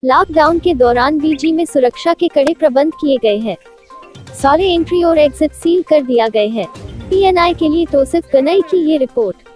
Lockdown के दौरान बीजी में सुरक्षा के कड़े प्रबंध किए गए हैं। सारे एंट्री और एग्जिट सील कर दिया गए हैं। PNI के लिए तौसीफ गनई की ये रिपोर्ट।